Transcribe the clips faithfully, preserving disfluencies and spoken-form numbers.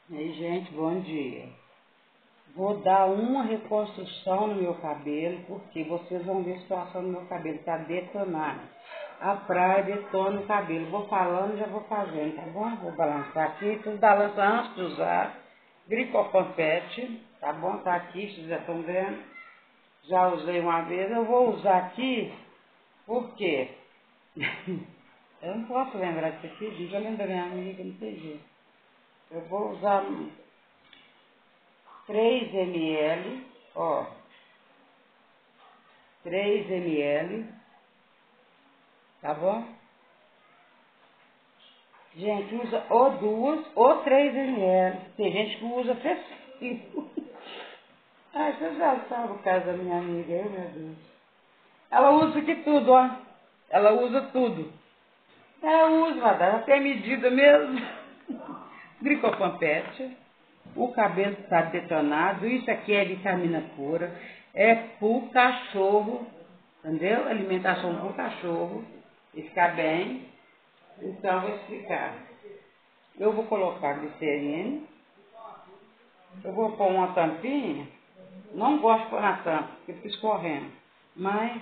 E aí, gente, bom dia. Vou dar uma reconstrução no meu cabelo, porque vocês vão ver a situação do meu cabelo, tá detonado. A praia detona o cabelo. Vou falando e já vou fazendo, tá bom? Vou balançar aqui, tudo balança antes de usar. Gricopampete, tá bom? Tá aqui, vocês já estão vendo. Já usei uma vez, eu vou usar aqui, porque eu não posso lembrar disso aqui, gente. Eu lembro da minha amiga, não tem jeito. Eu vou usar três mililitros, ó, três mililitros, tá bom? Gente, usa ou duas ou três mililitros. Tem gente que usa até cinco. Ai, você já sabe o caso da minha amiga, ai meu Deus. Ela usa aqui tudo, ó. Ela usa tudo. Ela usa, madame, até medida mesmo. Gricopampete. O cabelo está detonado. Isso aqui é vitamina pura. É pro cachorro. Entendeu? Alimentação pro cachorro. E ficar bem. Então, vou explicar. Eu vou colocar glicerina. Eu vou pôr uma tampinha. Não gosto de pôr na tampa, porque fica escorrendo. Mas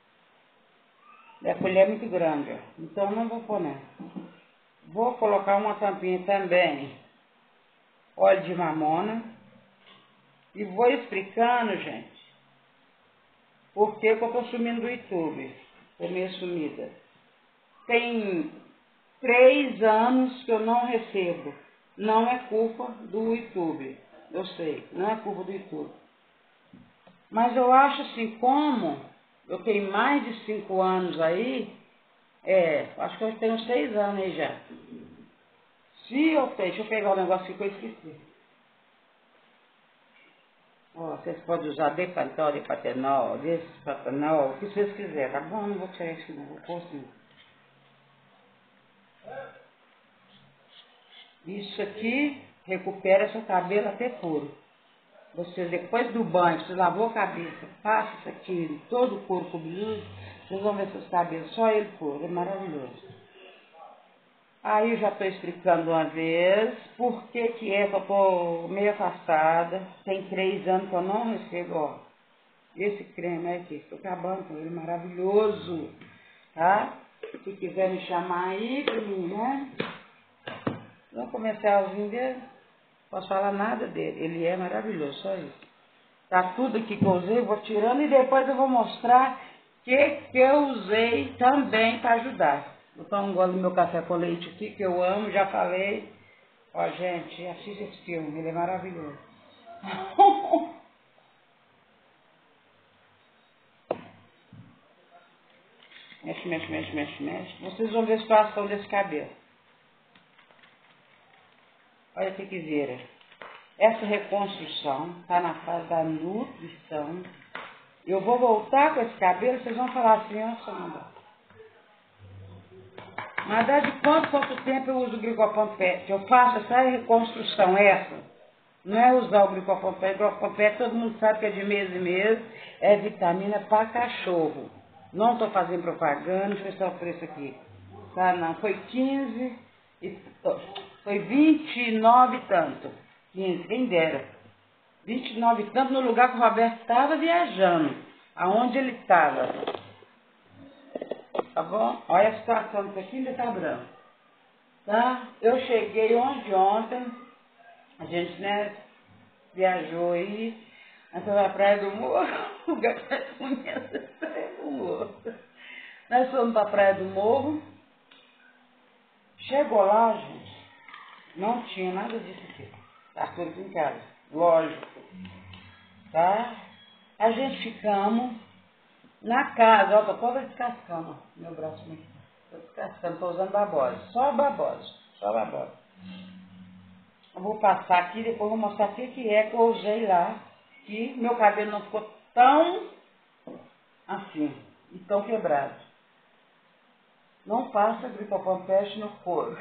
a colher é muito grande, ó. Então não vou pôr não. Vou colocar uma tampinha também. Óleo de mamona. E vou explicando, gente, por que que eu estou sumindo do YouTube. Estou meio sumida. Tem três anos que eu não recebo. Não é culpa do YouTube. Eu sei, não é culpa do YouTube. Mas eu acho assim, como eu tenho mais de cinco anos aí, é, acho que eu tenho seis anos aí já. Se eu tenho, deixa eu pegar o negócio que eu esqueci. Ó, vocês podem usar Decanol, Depatenol, Despatenol, o que vocês quiserem, tá bom? Não vou tirar isso não, vou pôr assim. Isso aqui recupera seu cabelo até puro. Você, depois do banho, você lavou a cabeça, passa isso aqui em todo o corpo cabeludo, vocês vão ver seus cabelos, só ele puro, é maravilhoso. Aí eu já estou explicando uma vez por que que é que eu estou meio afastada. Tem três anos que eu não recebo, ó. Esse creme aqui, estou acabando com ele, maravilhoso, tá? Se quiser me chamar aí para mim, né? No comercialzinho dele, não posso falar nada dele, ele é maravilhoso, só isso. Tá tudo aqui que eu usei, eu vou tirando e depois eu vou mostrar o que que eu usei também para ajudar. Vou tomar um gole do meu café com leite aqui, que eu amo, já falei. Ó, gente, assista esse filme, ele é maravilhoso. Mexe, mexe, mexe, mexe, mexe. Vocês vão ver a situação desse cabelo. Olha que que vira. Essa reconstrução está na fase da nutrição. Eu vou voltar com esse cabelo, vocês vão falar assim, ó, Sandra. Mas dá de quanto, quanto tempo eu uso o Gricopampete? Eu faço essa reconstrução, essa. Não é usar o Gricopampete. O Gricopampete todo mundo sabe que é de mês em mês. É vitamina para cachorro. Não estou fazendo propaganda, deixa eu ver se é o preço aqui. Tá, não, foi quinze, e, foi vinte e nove e tanto. quinze, quem dera. vinte e nove e tanto no lugar que o Roberto estava viajando. Aonde ele estava. Tá bom? Olha a situação disso aqui, ainda tá branco. Tá? Eu cheguei ontem, ontem, a gente, né, viajou aí, na Praia do Morro, o gato tá comendo a Praia do Morro. Nós fomos pra Praia do Morro, chegou lá, gente, não tinha nada disso aqui. Tá tudo aqui em casa, lógico. Tá? A gente ficamos na casa, ó, tô toda descascando, ó, meu braço aqui. Tô descascando, tô usando babosa. Só babosa, só babosa. Eu vou passar aqui, depois vou mostrar o que que é que eu usei lá, que meu cabelo não ficou tão assim, e tão quebrado. Não passa Gricopampete no couro.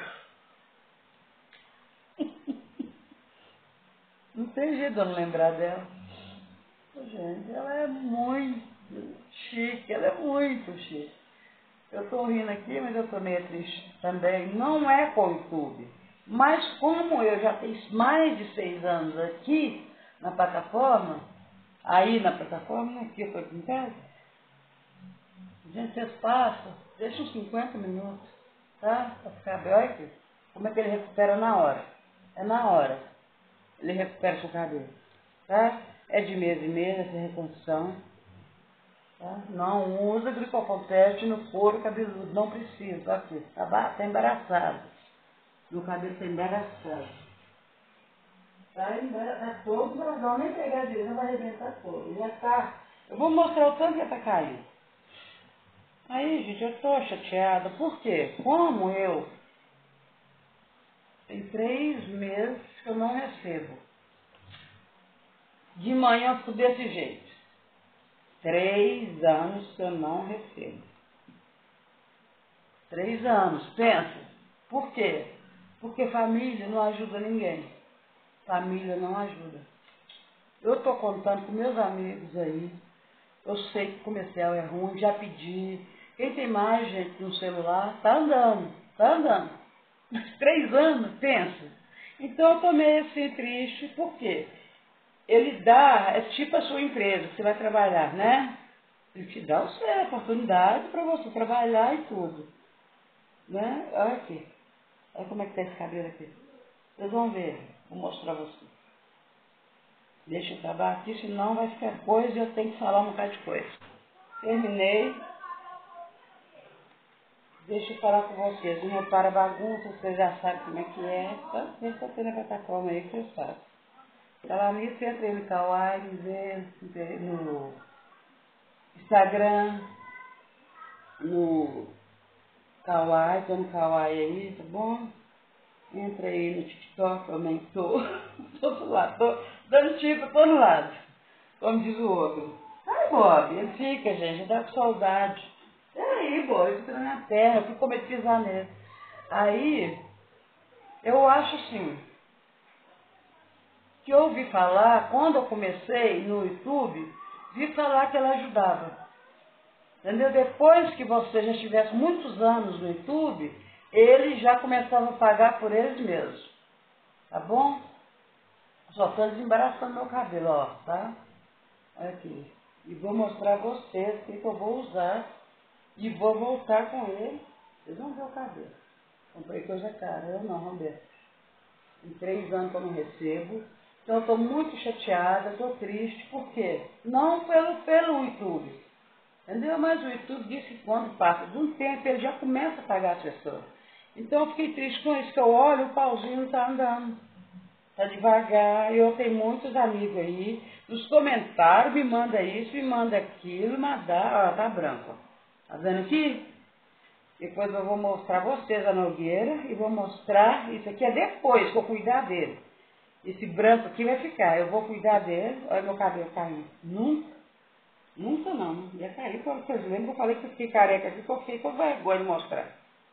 Não tem jeito de eu não lembrar dela. Gente, ela é muito chique, ela é muito chique. Eu tô rindo aqui, mas eu tô meio triste também. Não é com o YouTube. Mas como eu já tenho mais de seis anos aqui na plataforma, aí na plataforma, né, aqui eu aqui em casa, gente, vocês passam, deixa uns cinquenta minutos, tá? Pra ficar bem, olha aqui. Como é que ele recupera na hora? É na hora. Ele recupera seu cabelo, tá? É de mês em mês essa reconstrução, tá? Não usa glicofontete no couro cabeludo, não precisa, tá aqui, tá, tá embaraçado. Meu cabelo tá embaraçado. Tá embaraçado, tá todo embaraçado, nem pegar direito, não vai arrebentar todo. Ele já tá, eu vou mostrar o tanto que tá caindo. Aí, gente, eu tô chateada, por quê? Como eu, tem três meses que eu não recebo. De manhã eu fico desse jeito. Três anos que eu não recebo. Três anos, pensa. Por quê? Porque família não ajuda ninguém. Família não ajuda. Eu estou contando com meus amigos aí. Eu sei que o comercial é ruim, já pedi. Quem tem mais gente no celular, tá andando, tá andando. Mas três anos, pensa. Então eu tô meio assim triste, por quê? Ele dá, é tipo a sua empresa, que você vai trabalhar, né? Ele te dá a oportunidade para você trabalhar e tudo. Né? Olha aqui. Olha como é que tá esse cabelo aqui. Vocês vão ver. Vou mostrar pra vocês. Deixa eu acabar aqui, senão vai ficar coisa e eu tenho que falar um bocado de coisa. Terminei. Deixa eu falar com vocês. Não repara a bagunça, vocês já sabem como é que é. Tá? Vocês estão tendo a plataforma aí que vocês sabem. Falar nisso, eu entrei no Kawaii, vê, no Instagram, no Kawaii, tô no Kawaii aí, tá bom? Entra aí no TikTok, também tô, tô do lado, tô dando tipo, tô no lado, como diz o outro. Ai, Bob, ele fica, gente, dá com saudade. É aí, Bob, ele fica na minha terra, eu fico com medo de pisar nele. Aí, eu acho assim, que eu ouvi falar, quando eu comecei no YouTube, vi falar que ela ajudava. Entendeu? Depois que você já estivesse muitos anos no YouTube, eles já começavam a pagar por eles mesmos. Tá bom? Só estou desembaraçando meu cabelo, ó, tá? Olha aqui. E vou mostrar a vocês o que, que eu vou usar. E vou voltar com ele. Vocês vão ver o cabelo. Comprei coisa cara. Eu não, Roberto. Em três anos que eu não recebo. Então eu estou muito chateada, estou triste. Por quê? Não pelo, pelo YouTube. Entendeu? Mas o YouTube disse que quando passa de um tempo, ele já começa a pagar as pessoas. Então eu fiquei triste com isso, que eu olho, o pauzinho não está andando. Está devagar. Eu tenho muitos amigos aí, nos comentários, me manda isso, me manda aquilo, mas dá, ó, tá branco. Tá vendo aqui? Depois eu vou mostrar a vocês a nogueira e vou mostrar, isso aqui é depois que eu cuidar dele. Esse branco aqui vai ficar, eu vou cuidar dele, olha meu cabelo caindo. Nunca. Nunca não, ia cair, porque vocês lembram que eu falei que eu fiquei careca aqui, que eu fiquei com vergonha de mostrar.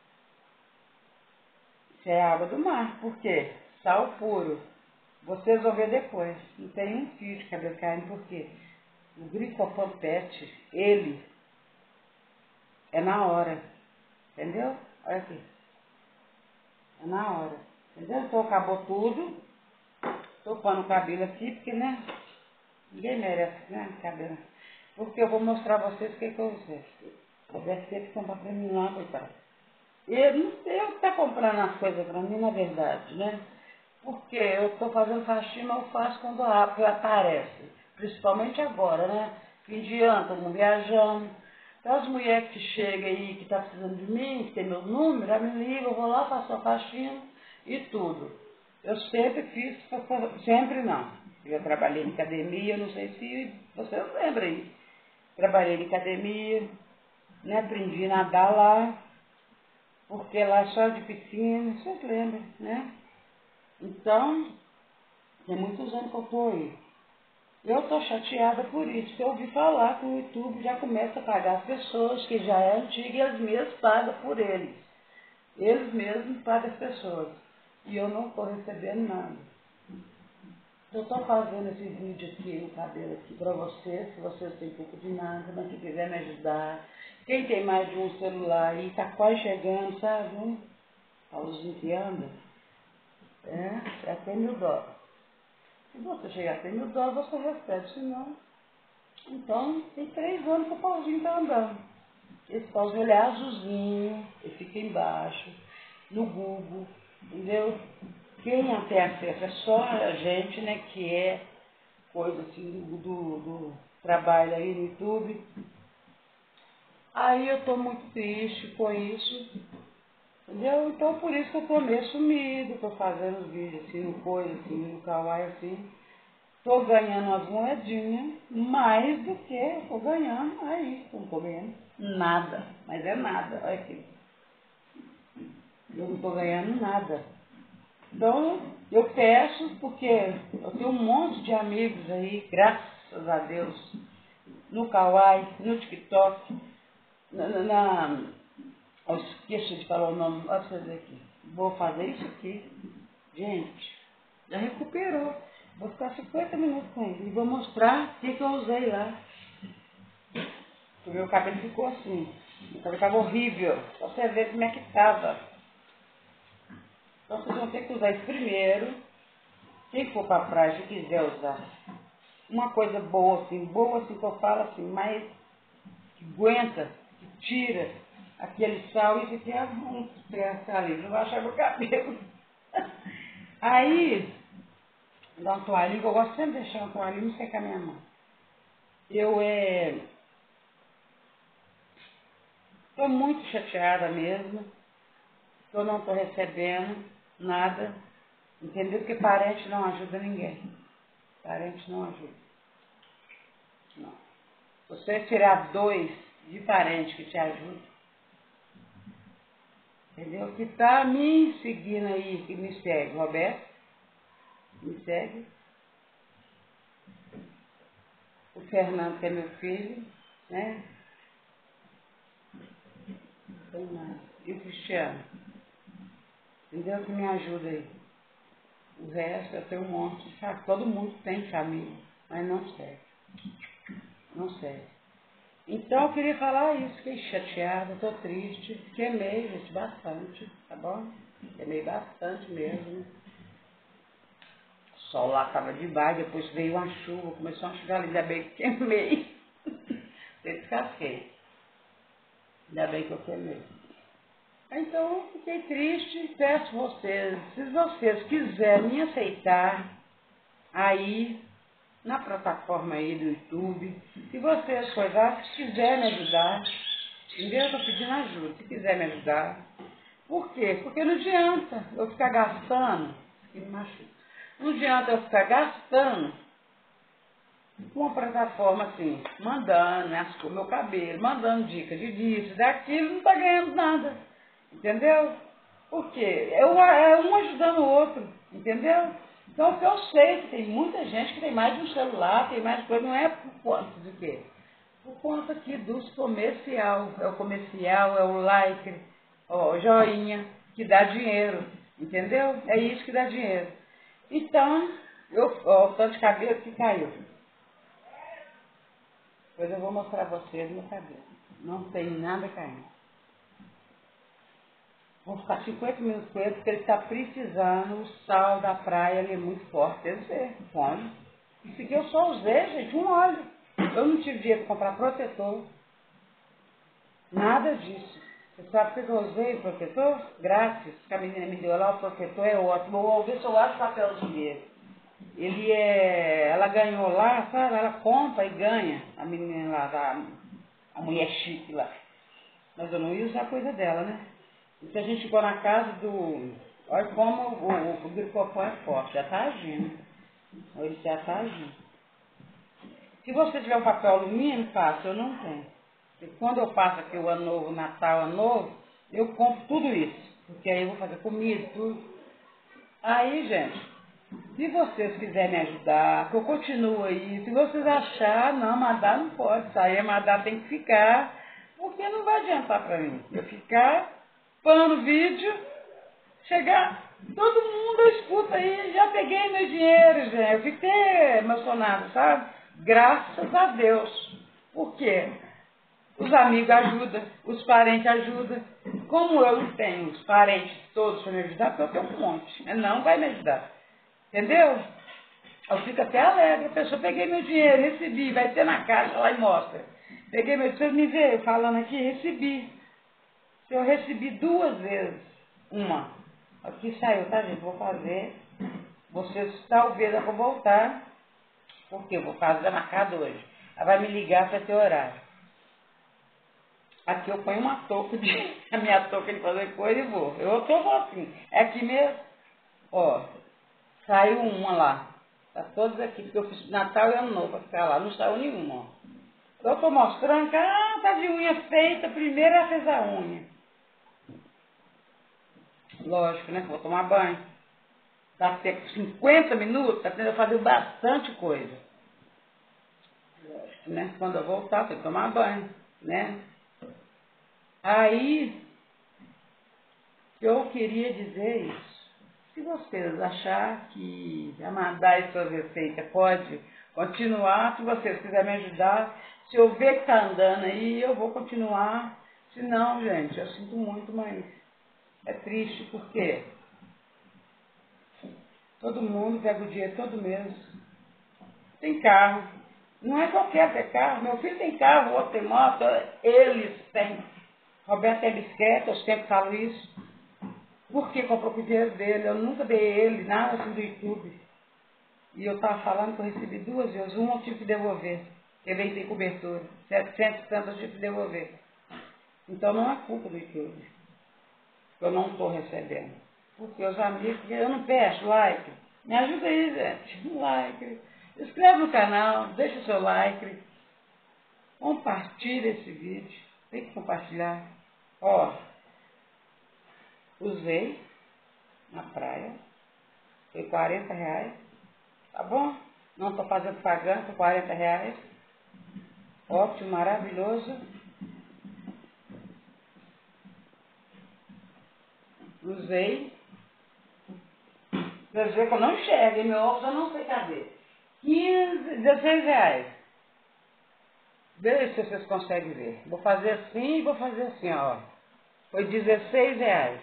Isso é água do mar, por quê? Sal puro. Vocês vão ver depois. Não tem um fio de cabelo caindo, por quê? O glifosato, ele é na hora, entendeu? Olha aqui, é na hora, entendeu? Então acabou tudo, tô pondo o cabelo aqui, porque, né, ninguém merece, né, cabelo. Porque eu vou mostrar a vocês o que, que eu usei. Eu deve ter que comprar pra mim lá, coitado. Eu não sei eu que tá comprando as coisas pra mim, na verdade, né? Porque eu estou fazendo faxina, eu faço quando a água aparece. Principalmente agora, né? Fim de ano, todo mundo viajando. Então as mulheres que chegam aí, que estão precisando de mim, que tem meu número, já me ligam, eu vou lá, faço a faxina e tudo. Eu sempre fiz, sempre não. Eu trabalhei em academia, não sei se vocês lembram aí. Trabalhei em academia, né? Aprendi a nadar lá, porque lá só de piscina, vocês lembram, né? Então, tem muitos anos que eu estou aí. Eu estou chateada por isso, que eu ouvi falar que o YouTube já começa a pagar as pessoas, que já é antiga e eles mesmos pagam por eles. Eles mesmos pagam as pessoas. E eu não estou recebendo nada. Eu estou fazendo esse vídeo aqui no cabelo aqui para vocês, se vocês têm pouco de nada, mas se quiser me ajudar. Quem tem mais de um celular aí, está quase chegando, sabe? A luzinha que anda. é até mil dólares. Se você chegar até mil dólares, você recebe, se não. Então, tem três anos que o pauzinho está andando. Esse pauzinho ele é azulzinho, ele fica embaixo, no Google, entendeu? Quem tem acesso é só a gente, né, que é coisa assim do, do, do trabalho aí no YouTube. Aí eu tô muito triste com isso, entendeu? Então por isso que eu tô meio sumido, tô fazendo vídeos assim, no coisa assim, no kawaii assim. Tô ganhando umas moedinhas, mais do que eu tô ganhando aí, não tô ganhando nada, mas é nada, olha aqui. Eu não tô ganhando nada. Então, eu peço, porque eu tenho um monte de amigos aí, graças a Deus, no Kawaii, no TikTok, na... na, na eu esqueço de falar o nome, olha pra você ver aqui. Vou fazer isso aqui. Gente, já recuperou. Vou ficar cinquenta minutos com ele e vou mostrar o que, que eu usei lá. O meu cabelo ficou assim. Meu cabelo estava horrível. Só você ver como é que estava. Então vocês vão ter que usar isso primeiro. Quem for para a praia e quiser usar uma coisa boa assim, boa assim que eu falo assim, mas que aguenta, que tira aquele sal, isso aqui é um estresse ali, não vai achar meu cabelo. Aí, dá uma toalhinha, que eu gosto sempre de deixar uma toalhinha e secar minha mão. Eu é, estou muito chateada mesmo, que eu não estou recebendo nada, entendeu? Porque parente não ajuda ninguém. Parente não ajuda. Não. Se você tirar dois de parente que te ajudam, entendeu? Que tá me seguindo aí, que me segue, Roberto, me segue. O Fernando, que é meu filho, né? Tem mais. E o Cristiano, entendeu? Que me ajuda aí. O resto eu tenho um monte, sabe? Todo mundo tem família, mas não serve. Não serve. Então eu queria falar isso, fiquei chateada, estou triste, queimei, gente, bastante, tá bom? Queimei bastante mesmo. O sol lá estava debaixo, depois veio uma chuva, começou a chover, ainda bem que queimei. Eu descasquei. Ainda bem que eu queimei. Então eu fiquei triste, peço vocês, se vocês quiserem me aceitar aí na plataforma aí do YouTube, se vocês coisar, se quiser me ajudar, entendeu? Eu estou pedindo ajuda, se quiser me ajudar. Por quê? Porque não adianta eu ficar gastando, que me machuca. Não adianta eu ficar gastando com uma plataforma assim, mandando né, o meu cabelo, mandando dicas de disso, daquilo, não está ganhando nada. Entendeu? Por quê? Eu, é um ajudando o outro, entendeu? Então, o que eu sei que tem muita gente que tem mais de um celular, tem mais coisa, não é por conta de quê? Por conta aqui dos comercial. É o comercial, é o like, ó, joinha, que dá dinheiro, entendeu? É isso que dá dinheiro. Então, eu, ó, o tanto de cabelo que caiu. Depois eu vou mostrar pra vocês meu cabelo. Não tem nada caindo. Vou ficar cinquenta minutos com ele, porque ele está precisando, o sal da praia ele é muito forte, deve ser, fome. Isso aqui eu só usei, gente, um óleo. Eu não tive dinheiro para comprar protetor, nada disso. Você sabe por que eu usei o protetor? Grátis, que a menina me deu lá, o protetor é ótimo. Eu vou ver se eu acho o papelzinho dele. Ele é, ela ganhou lá, sabe, ela compra e ganha, a menina lá, da, a mulher chique lá. Mas eu não ia usar a coisa dela, né? E se a gente for na casa do... Olha como o, o, o glicopão é forte, já está agindo. Ele já está agindo. Se você tiver um papel alumínio, faça, eu não tenho. E quando eu passo aqui o ano novo, Natal, ano novo, eu compro tudo isso. Porque aí eu vou fazer comida, tudo. Aí, gente, se vocês quiserem me ajudar, que eu continuo aí, se vocês acharem, não, mandar não pode sair, mandar tem que ficar, porque não vai adiantar para mim. Eu ficar... Falando vídeo, chegar, todo mundo escuta aí, já peguei meu dinheiro, gente. Eu fiquei emocionada, sabe? Graças a Deus. Por quê? Os amigos ajudam, os parentes ajudam. Como eu não tenho os parentes todos para me ajudar, porque eu tenho um monte, não vai me ajudar. Entendeu? Eu fico até alegre. A pessoa, peguei meu dinheiro, recebi, vai ter na caixa lá e mostra. Peguei meu dinheiro, você me vê falando aqui, recebi. Se eu recebi duas vezes, uma, aqui saiu, tá gente? Vou fazer. Vocês talvez eu vou voltar, porque eu vou fazer a marcada hoje. Ela vai me ligar para ter horário. Aqui eu ponho uma touca de. A minha touca de fazer coisa e vou. Eu tô assim. É aqui mesmo. Ó. Saiu uma lá. Tá todas aqui, porque eu fiz Natal e Ano Novo pra ficar lá. Não saiu nenhuma, ó. Eu tô mostrando que, ah, tá de unha feita. Primeiro ela fez a unha. Lógico, né? Vou tomar banho. Dá tempo cinquenta minutos, tá tendo que fazer bastante coisa. Lógico, né? Quando eu voltar, tem que tomar banho, né? Aí, eu queria dizer isso. Se vocês acharem que a mandar essa receita pode continuar, se vocês quiserem me ajudar, se eu ver que está andando aí, eu vou continuar. Se não, gente, eu sinto muito, mas é triste, porque todo mundo pega o dinheiro todo mês. Tem carro. Não é qualquer ter carro. Meu filho tem carro, o outro tem moto, eles têm. Roberto tem bicicleta, eu sempre falo isso. Por que comprou com o dinheiro dele? Eu nunca dei ele nada assim do YouTube. E eu estava falando que eu recebi duas vezes. Uma eu tive que devolver, porque veio sem cobertura. setecentos e tantos eu tive que devolver. Então não é culpa do YouTube. Eu não estou recebendo. Porque os amigos, eu não peço like. Me ajuda aí, gente. Like. Inscreve no canal, deixa o seu like. Compartilha esse vídeo. Tem que compartilhar. Ó, usei na praia. Foi quarenta reais. Tá bom? Não estou fazendo pagando por quarenta reais. Ótimo, maravilhoso. Usei. Quer dizer que eu não enxergo, e meu óculos eu não sei cadê. quinze, dezesseis reais. Veja se vocês conseguem ver. Vou fazer assim e vou fazer assim, ó. Foi dezesseis reais.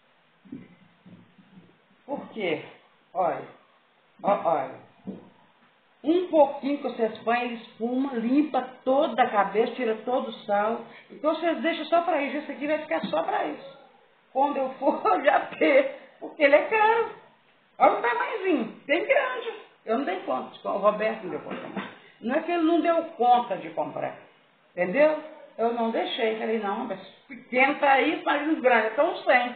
Por quê? Olha. Ó, olha. Um pouquinho que vocês põem, ele espuma, limpa toda a cabeça, tira todo o sal. Então vocês deixam só para isso. Esse aqui vai ficar só para isso. Quando eu for, já ter. Porque ele é caro. Olha o tamanhozinho. Tem grande. Eu não dei conta. O Roberto não deu conta. Não é que ele não deu conta de comprar. Entendeu? Eu não deixei. Falei, não, mas pequeno tá aí, mas no grande. Então cem.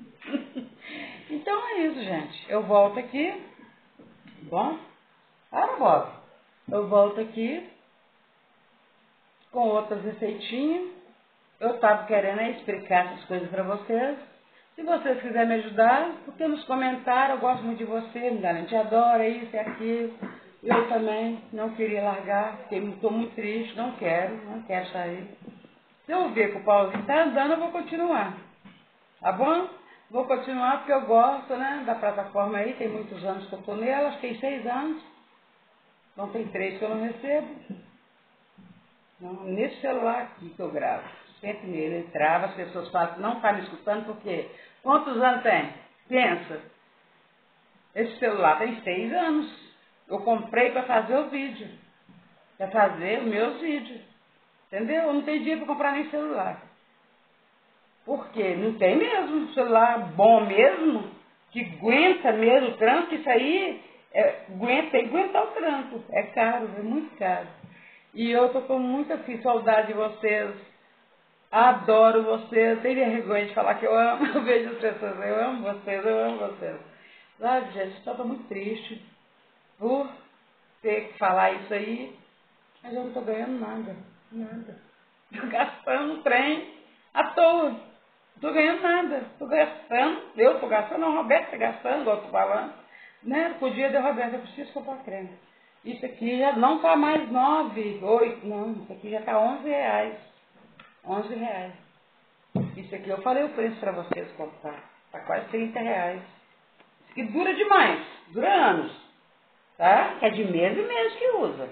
Então é isso, gente. Eu volto aqui. Bom? Ah, eu volto. Eu volto aqui com outras receitinhas. Eu estava querendo é explicar essas coisas para vocês. Se vocês quiserem me ajudar, porque nos comentários, eu gosto muito de você, me a gente adora isso e aquilo. Eu também não queria largar, porque estou muito triste, não quero, não quero sair. Se eu ver que o pauzinho está andando, eu vou continuar. Tá bom? Vou continuar porque eu gosto, né, da plataforma aí, tem muitos anos que eu estou nela, acho que tem seis anos. Então tem três que eu não recebo. Não, nesse celular aqui que eu gravo. Sempre nele, ele trava, as pessoas falam que não está me escutando, porque quantos anos tem? Pensa. Esse celular tem seis anos. Eu comprei para fazer o vídeo. Para fazer os meus vídeos. Entendeu? Eu não tenho dinheiro para comprar nem celular. Por quê? Não tem mesmo celular bom mesmo, que aguenta mesmo o tranco, isso aí é, aguenta, tem que aguentar o tranco. É caro, é muito caro. E eu estou com muita assim, saudade de vocês. Adoro vocês. Tenho vergonha de falar que eu amo. Eu vejo as pessoas, eu amo vocês, eu amo vocês. Sabe, gente, eu estou muito triste por ter que falar isso aí, mas eu não estou ganhando nada. Nada. Estou gastando um trem à toa. Não estou ganhando nada. Estou gastando. Eu estou gastando, não, o Roberto está gastando, igual eu estou falando. Né? Com o dia do Roberto, eu preciso comprar creme. Isso aqui já não está mais nove, oito, não. Isso aqui já está onze reais. onze reais. Isso aqui eu falei o preço para vocês comprar. Está quase trinta reais. Isso aqui dura demais. Dura anos. Tá? Que é de mês em mês que usa.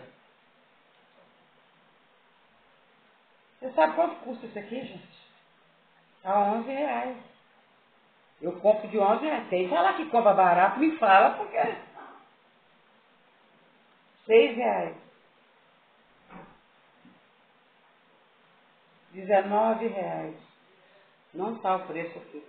Você sabe quanto custa isso aqui, gente? Está onze reais. Eu compro de onze reais. Tem falar que compra barato, me fala, porque Seis reais. Dezenove reais. Não está o preço aqui.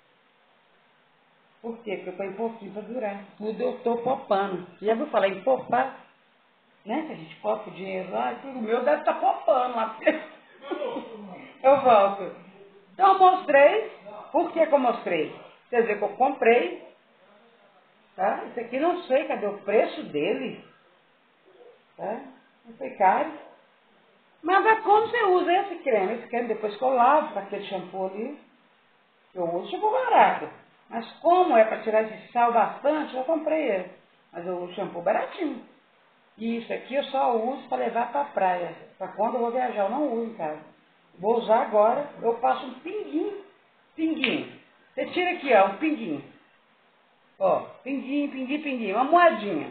Por quê? Porque eu ponho pouquinho para durar. Tudo eu estou popando. Já vou falar em popar? Né? Que a gente popa o dinheiro lá e tudo. O meu deve estar popando lá. Eu volto. Então eu mostrei. Por que que eu mostrei? Quer dizer que eu comprei. Tá? Isso aqui não sei. Cadê o preço dele? Tá? Não sei caro. Mas é como você usa esse creme. Esse creme depois que eu lavo com aquele shampoo ali. Eu uso shampoo barato. Mas como é para tirar esse sal bastante, eu comprei ele. Mas eu uso shampoo baratinho. E isso aqui eu só uso para levar para a praia. Para quando eu vou viajar, eu não uso em casa. Vou usar agora, eu passo um pinguinho, pinguinho. Você tira aqui, ó, um pinguinho. Ó, pinguinho, pinguinho, pinguinho, uma moedinha.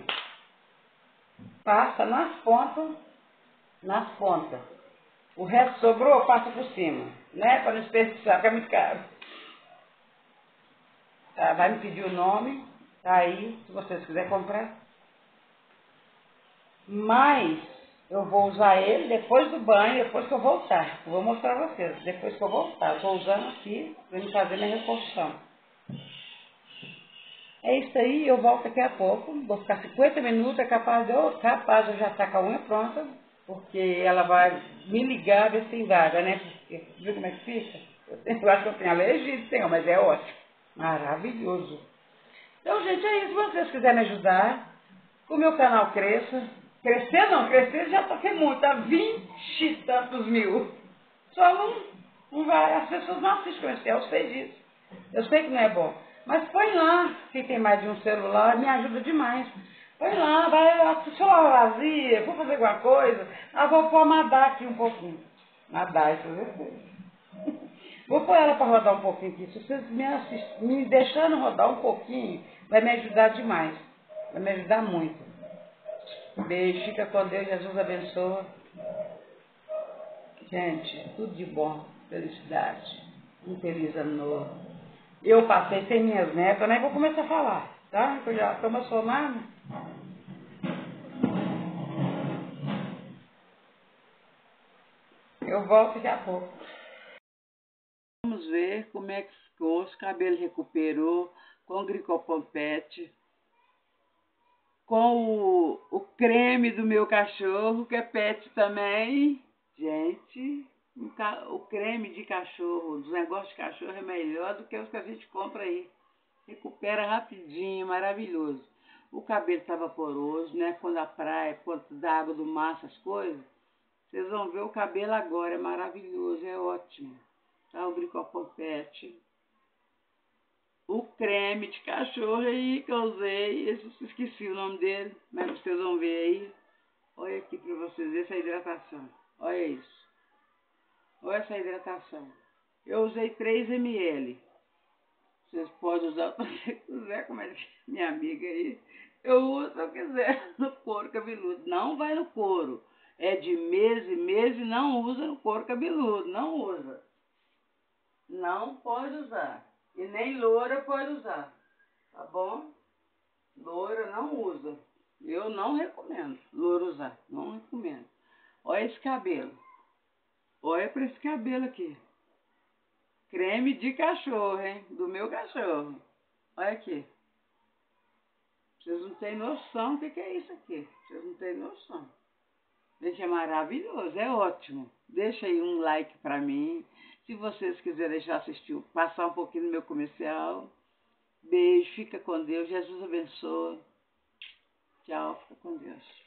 Passa nas pontas, nas pontas. O resto sobrou, passa por cima, né? Para não desperdiçar, porque é muito caro. Tá, vai me pedir o nome, tá aí, se vocês quiserem comprar. Mas eu vou usar ele depois do banho, depois que eu voltar. Eu vou mostrar a vocês, depois que eu voltar. Estou usando aqui para me fazer minha reposição. É isso aí, eu volto daqui a pouco. Vou ficar cinquenta minutos, é capaz de eu, capaz de eu já estar com a unha pronta, porque ela vai me ligar, ver se tem vaga, né? Porque, viu como é que fica? Eu, tenho, eu acho que eu tenho alergia de senhor, mas é ótimo. Maravilhoso. Então, gente, é isso. Se vocês quiserem me ajudar, que o meu canal cresça. Crescer não, crescer já toquei muito, tá vinte e tantos mil. Só não, não vai, as pessoas não assistem comercial, eu sei disso. Eu sei que não é bom. Mas põe lá, quem tem mais de um celular, me ajuda demais. Põe lá, vai, a celular vazia, vou fazer alguma coisa, ah, vou pôr nadar aqui um pouquinho. Nadar, isso eu sei. Vou pôr ela para rodar um pouquinho aqui. Se vocês me, assist... me deixando rodar um pouquinho, vai me ajudar demais. Vai me ajudar muito. Beijo, fica com Deus, Jesus abençoa. Gente, tudo de bom, felicidade. Um feliz ano novo. Eu passei sem minhas netas, eu nem vou começar a falar, tá? Eu já estou emocionada. Eu volto daqui a pouco. Vamos ver como é que ficou, os cabelos recuperou, com o Gricopompete, com o, o creme do meu cachorro, que é pet também. Gente, o creme de cachorro, dos negócios de cachorro é melhor do que os que a gente compra aí. Recupera rapidinho, maravilhoso. O cabelo estava poroso, né? Quando a praia, quando dá água do mar, essas coisas. Vocês vão ver o cabelo agora, é maravilhoso, é ótimo. Tá? O Gricopompete. O creme de cachorro aí que eu usei, esse, esqueci o nome dele, mas vocês vão ver aí. Olha aqui para vocês verem essa hidratação. Olha isso. Olha essa hidratação. Eu usei três mililitros. Vocês podem usar o que você quiser, como é que minha amiga aí. Eu uso se eu quiser no couro cabeludo. Não vai no couro. É de mês em mês e não usa no couro cabeludo. Não usa. Não pode usar. E nem loura pode usar. Tá bom? Loura não usa. Eu não recomendo loura usar. Não recomendo. Olha esse cabelo. Olha para esse cabelo aqui. Creme de cachorro, hein? Do meu cachorro. Olha aqui. Vocês não têm noção do que, que é isso aqui. Vocês não têm noção. Gente, é maravilhoso, é ótimo. Deixa aí um like pra mim. Se vocês quiserem deixar assistir, passar um pouquinho no meu comercial. Beijo, fica com Deus. Jesus abençoe. Tchau, fica com Deus.